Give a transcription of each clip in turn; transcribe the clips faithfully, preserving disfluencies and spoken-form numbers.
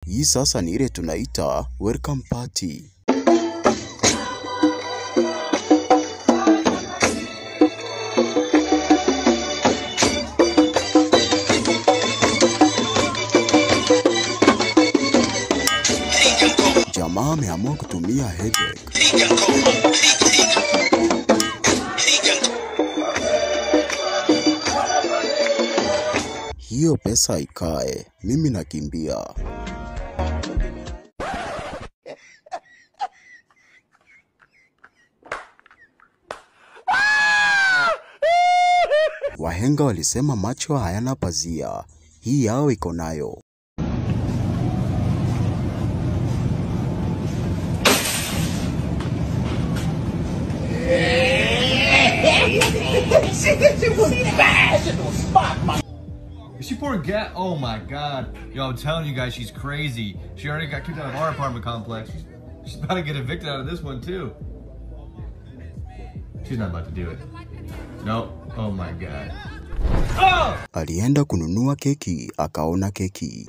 Hii sasa ni ile tunaita welcome party. Jamaa ameamua kutumia headache. Hiyo pesa ikae, mimi nakimbia. Wahenga walisema macho hayana pazia, hii yao iko nayo. Is she pouring gas? Oh my god. Yo, I'm telling you guys, she's crazy. She already got kicked out of our apartment complex. She's, she's about to get evicted out of this one too. She's not about to do it. No. Oh my god. Oh! Alienda kununua keki, akaona keki.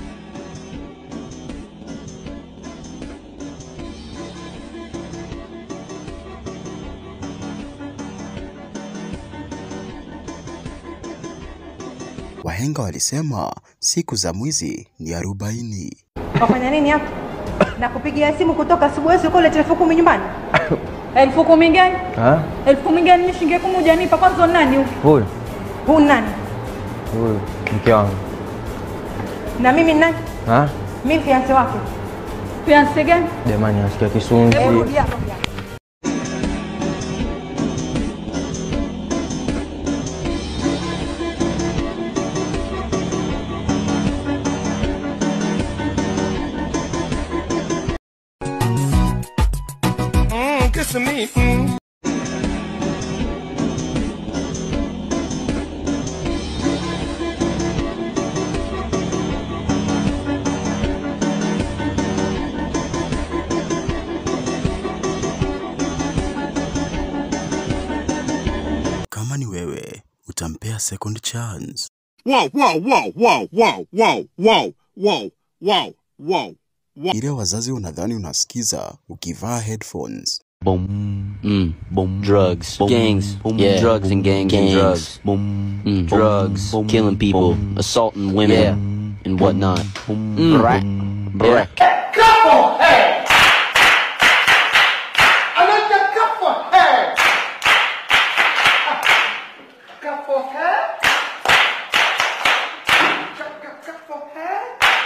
Wahenga walisema siku za mwizi ni arobaini. Wafanya nini hapa? Na kupigia simu kutoka asubuhi uko ile elfu kumi nyumbani. Elfu kumi gani? Ha? Elfu kumi gani ni shilingi kumi hujanipa kwanza nani huyu? Huyu. Huyu nani? Huyu mke wangu. Na mimi nani? Ha? Mimi fiancé wake. Fiancé gani? Jamani nasikia kisunzi. Me. Mm. Kama ni wewe, utampea second chance. Wow, wow, wow, wow, wow, wow, wow, wow, wow, wow, wow. Ile wazazi unadhani unasikiza ukivaa headphones. Boom, mm, boom, drugs, boom, gangs, boom, yeah, drugs and gangs, gangs, and drugs, boom, mm, drugs, boom, killing people, boom, assaulting women, yeah, and whatnot. Boom, mm, right, yeah. Couple head. I like the couple head. Couple head. Couple head.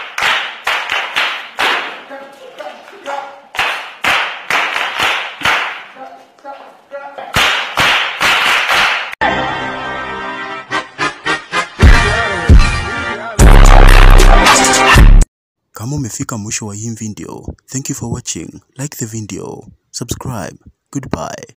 Kama umefika mwisho wa hii video, thank you for watching. Like the video, subscribe. Goodbye.